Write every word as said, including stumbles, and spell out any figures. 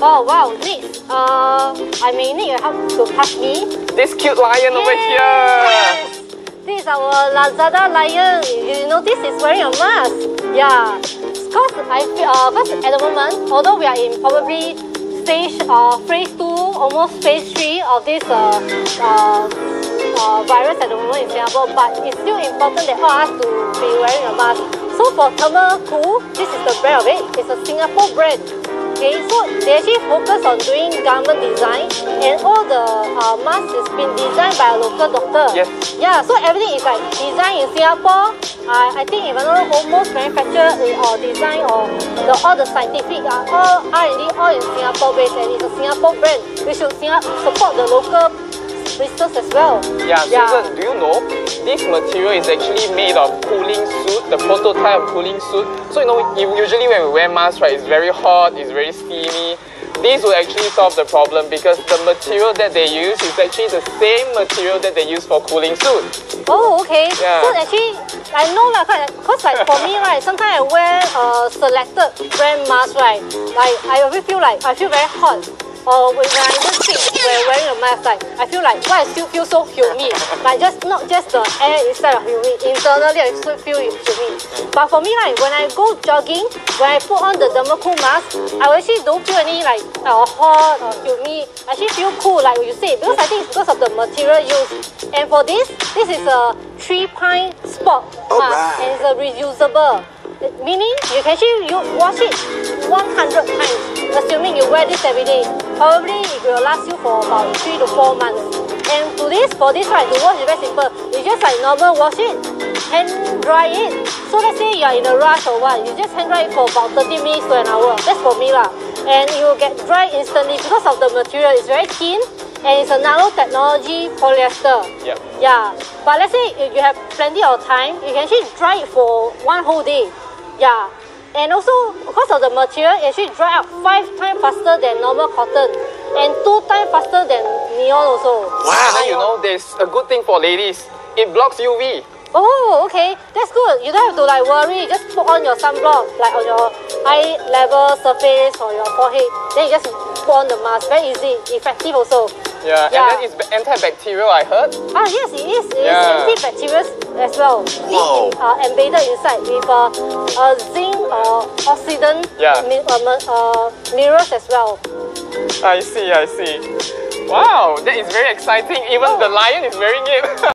Oh wow, next. Uh, I may need your help to pass me. This cute lion over here. Yes. This is our Lazada lion. You notice it's wearing a mask. Yeah. Because I feel, uh, cause at the moment, although we are in probably stage uh, phase two, almost phase three of this uh, uh, uh, virus at the moment in Singapore, but it's still important that all us to be wearing a mask. So for Thermocool, this is the brand of it. It's a Singapore brand. Okay, so they actually focus on doing garment design, and all the uh, masks has been designed by a local doctor. Yes. Yeah, so everything is like designed in Singapore. Uh, I think even though almost manufactured or design or the, all the scientific are all R and D all in Singapore based, and it's a Singapore brand. We should support the local business as well. Yeah, yeah. Susan, do you know this material is actually made of cooling suit, the prototype of cooling suit. So you know, usually when we wear masks, right, it's very hot, it's very steamy. These will actually solve the problem because the material that they use is actually the same material that they use for cooling suit. Oh, okay. Yeah. So actually, I know lah, cause like for me, right, sometimes I wear a selected brand mask, right. Like I always feel like I feel very hot. Or when I just think when wearing a mask, like I feel like why I still feel so humid. Like just not just the air inside of humid, internally I still feel humid. But for me, like when I go jogging, when I put on the Thermocool mask, I actually don't feel any like uh, hot or humid. I actually feel cool, like you said, because I think it's because of the material used. And for this, this is a three pine spot mask, right. And it's a reusable. Meaning you can actually you wash it one hundred times, assuming you wear this every day. Probably it will last you for about three to four months. And to this, for this, right, to wash is very simple. You just like normal wash it, hand dry it. So let's say you are in a rush or what, you just hand dry it for about thirty minutes to an hour. That's for me lah. And it will get dry instantly because of the material. It's very thin. And it's a nanotechnology polyester. Yep. Yeah. But let's say if you have plenty of time, you can actually dry it for one whole day. Yeah. And also, because of the material, it actually dry out five times faster than normal cotton. And two times faster than neon also. Wow. And then you know, there's a good thing for ladies. It blocks U V. Oh, okay. That's good. You don't have to like worry. You just put on your sunblock, like on your eye level surface or your forehead. Then you just put on the mask. Very easy. Effective also. Yeah, yeah. And then it's antibacterial, I heard. Ah, yes, it is. It yeah. is antibacterial as well. Whoa. It's uh, embedded inside with a uh, uh, zinc or uh, oxidant yeah. mi uh, uh, mirrors as well. I see, I see. Wow, that is very exciting. Even oh. the lion is wearing it.